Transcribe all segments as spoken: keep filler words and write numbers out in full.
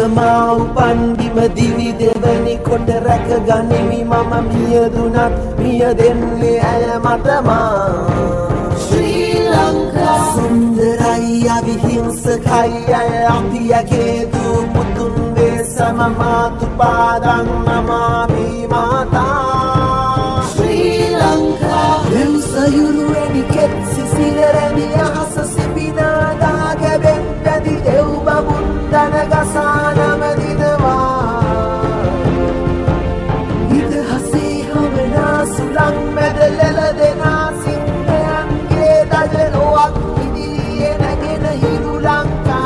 mau pandi madivi devani konda raka ganimi mama miyadunat miyadenni aya matama Sri Lanka sundaraya vihinsakaya apiya ketu putun vesama matu padang namami mata Sri Lanka Sayuru etiket sisilereni ahasa sibinada Gebendadi deuba bundana gasana medinava Idhasi hamena sulang medelela dena singean geda jeloak Idiliye nagena hiru Lanka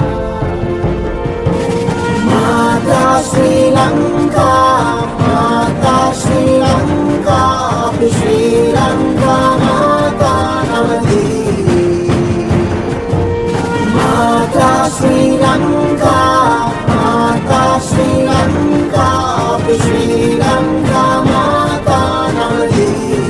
Mata Sri Lanka Mata Sri Lanka Sri Lanka Mata Namadi Mata Sri Lanka Mata Sri Lanka Sri Lanka Mata Namadi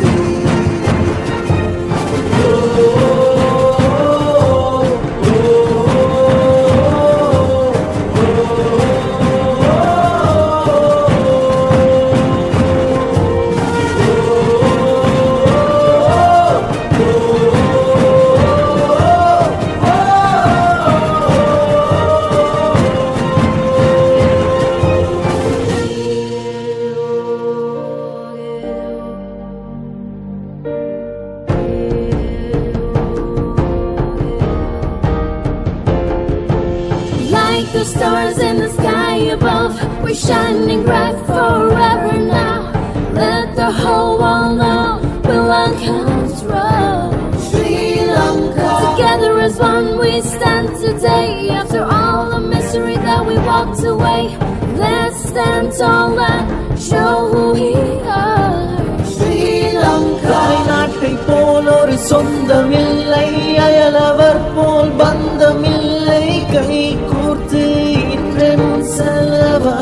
The stars in the sky above, we're shining bright forever now. Let the whole world know we're on control. Sri Lanka Together as one we stand today. After all the misery that we walked away, let's stand tall and show who we are. Sri Lanka நாட்டை போல் ஒரு சொந்தமில்லை அயலவர் போல் பந்தமில்லை கை கூர்த்து இன்றென் செலவா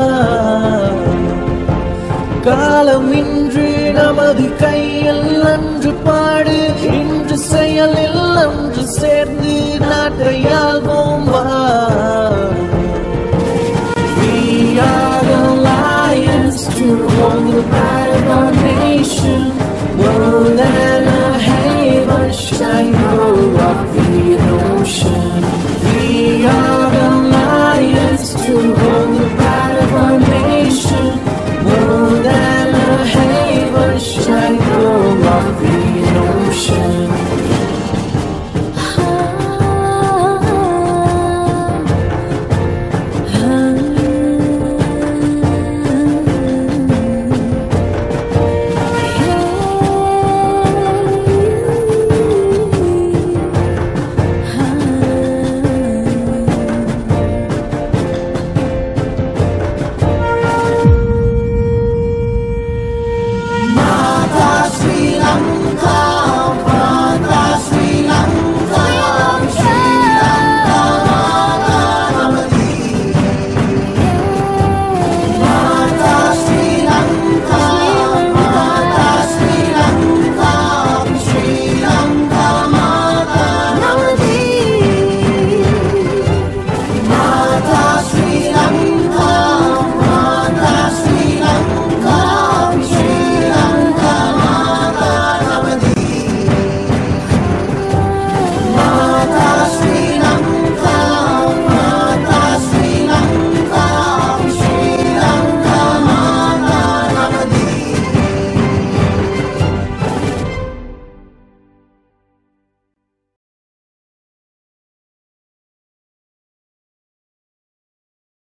காலம் இன்று நமது கையில் அன்று பாடு இன்று செயலில் அன்று சேர்ந்து நாட்டை ஆள்வோம் வா